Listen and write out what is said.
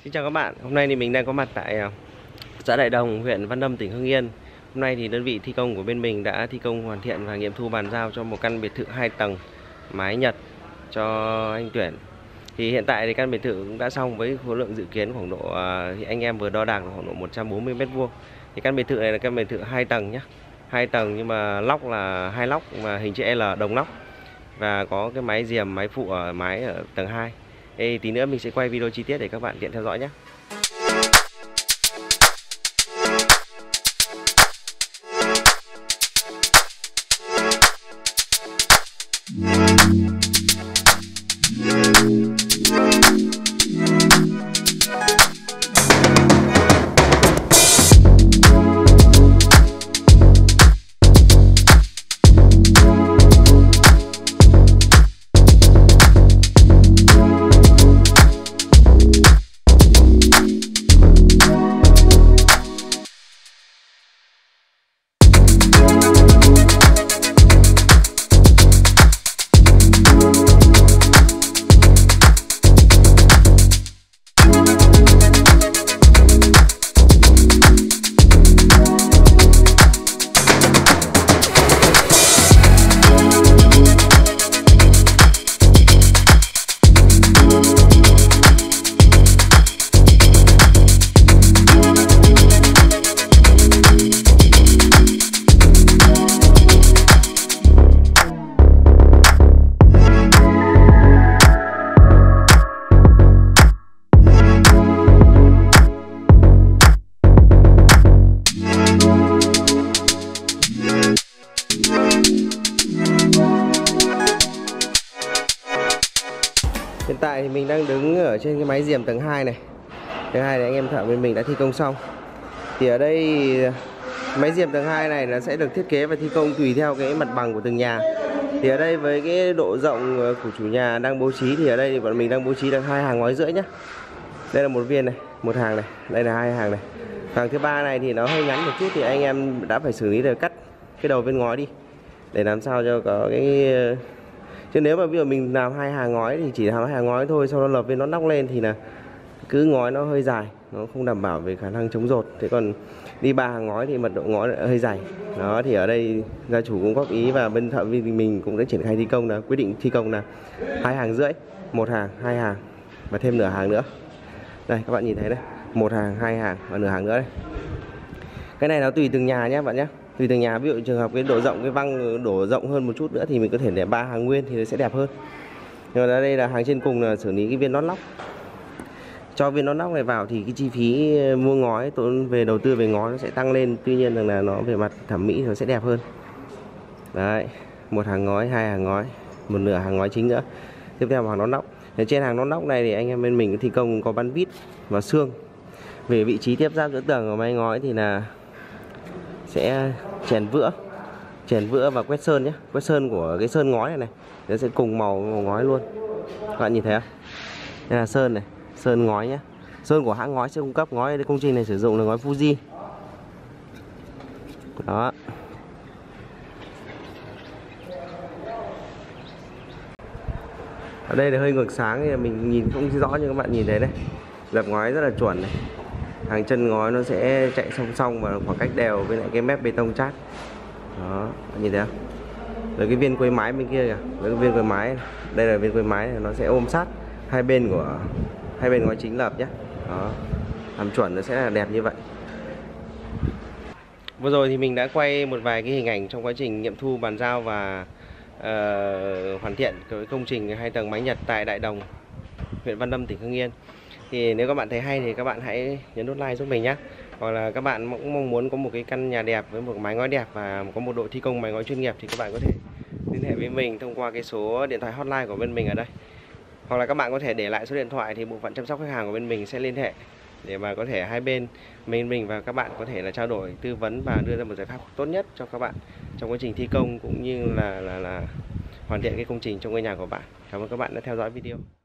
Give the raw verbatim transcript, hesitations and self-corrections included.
Xin chào các bạn, hôm nay thì mình đang có mặt tại xã Đại Đồng, huyện Văn Lâm, tỉnh Hưng Yên. Hôm nay thì đơn vị thi công của bên mình đã thi công hoàn thiện và nghiệm thu bàn giao cho một căn biệt thự hai tầng mái Nhật cho anh Tuyển. Thì hiện tại thì căn biệt thự cũng đã xong với khối lượng dự kiến khoảng độ, thì anh em vừa đo đạc khoảng độ một trăm bốn mươi mét vuông. Thì căn biệt thự này là căn biệt thự hai tầng nhé, hai tầng nhưng mà lóc là hai lóc mà hình chữ L đồng lóc và có cái mái rèm mái phụ ở mái ở tầng hai. Ê, tí nữa mình sẽ quay video chi tiết để các bạn tiện theo dõi nhé. Hiện tại thì mình đang đứng ở trên cái mái rèm tầng hai này. Tầng hai này anh em thợ bên mình đã thi công xong. Thì ở đây mái rèm tầng hai này nó sẽ được thiết kế và thi công tùy theo cái mặt bằng của từng nhà. Thì ở đây với cái độ rộng của chủ nhà đang bố trí thì ở đây thì bọn mình đang bố trí được hai hàng ngói rưỡi nhá. Đây là một viên này, một hàng này, đây là hai hàng này. Hàng thứ ba này thì nó hơi ngắn một chút thì anh em đã phải xử lý để cắt cái đầu viên ngói đi để làm sao cho có cái. Chứ nếu mà bây giờ mình làm hai hàng ngói thì chỉ làm hai hàng ngói thôi, sau đó lợp viên nó nóc lên thì là cứ ngói nó hơi dài, nó không đảm bảo về khả năng chống rột. Thế còn đi ba hàng ngói thì mật độ ngói hơi dày. Đó thì ở đây gia chủ cũng góp ý và bên thợ viên mình cũng đã triển khai thi công là quyết định thi công là hai hàng rưỡi, một hàng, hai hàng và thêm nửa hàng nữa. Đây các bạn nhìn thấy đấy, một hàng, hai hàng và nửa hàng nữa đây. Cái này nó tùy từng nhà nhé bạn nhé. Tùy từng nhà, ví dụ trường hợp cái độ rộng cái văng đổ rộng hơn một chút nữa thì mình có thể để ba hàng nguyên thì nó sẽ đẹp hơn. Nhưng mà đây là hàng trên cùng là xử lý cái viên nón lóc. Cho viên nón lóc này vào thì cái chi phí mua ngói tốn về đầu tư về ngói nó sẽ tăng lên, tuy nhiên rằng là nó về mặt thẩm mỹ nó sẽ đẹp hơn. Đấy, một hàng ngói, hai hàng ngói, một nửa hàng ngói chính nữa. Tiếp theo là hàng nón lóc. Ở trên hàng nón lóc này thì anh em bên mình thi công có bắn vít và xương. Về vị trí tiếp giáp giữa tường của mái ngói thì là sẽ chèn vữa, chèn vữa và quét sơn nhé. Quét sơn của cái sơn ngói này này nó sẽ cùng màu, màu ngói luôn. Các bạn nhìn thấy không? Đây là sơn này, sơn ngói nhé. Sơn của hãng ngói sẽ cung cấp, ngói công trình này sử dụng là ngói Fuji. Đó. Ở đây là hơi ngược sáng thì mình nhìn không rõ nhưng các bạn nhìn thấy đây. Lập ngói rất là chuẩn này. Hàng chân ngói nó sẽ chạy song song và khoảng cách đều với lại cái mép bê tông chát. Đó, bạn nhìn thấy không? Rồi cái viên quấy mái bên kia kìa, với cái viên quấy mái, đây là viên quấy mái này, nó sẽ ôm sát hai bên của hai bên ngói chính lợp nhé. Đó, làm chuẩn nó sẽ là đẹp như vậy. Vừa rồi thì mình đã quay một vài cái hình ảnh trong quá trình nghiệm thu bàn giao và uh, hoàn thiện cái công trình hai tầng mái Nhật tại Đại Đồng, huyện Văn Lâm, tỉnh Hưng Yên. Thì nếu các bạn thấy hay thì các bạn hãy nhấn nút like giúp mình nhé. Hoặc là các bạn cũng mong muốn có một cái căn nhà đẹp với một mái ngói đẹp và có một đội thi công mái ngói chuyên nghiệp thì các bạn có thể liên hệ với mình thông qua cái số điện thoại hotline của bên mình ở đây. Hoặc là các bạn có thể để lại số điện thoại thì bộ phận chăm sóc khách hàng của bên mình sẽ liên hệ để mà có thể hai bên mình mình và các bạn có thể là trao đổi, tư vấn và đưa ra một giải pháp tốt nhất cho các bạn trong quá trình thi công cũng như là là là hoàn thiện cái công trình trong ngôi nhà của bạn. Cảm ơn các bạn đã theo dõi video.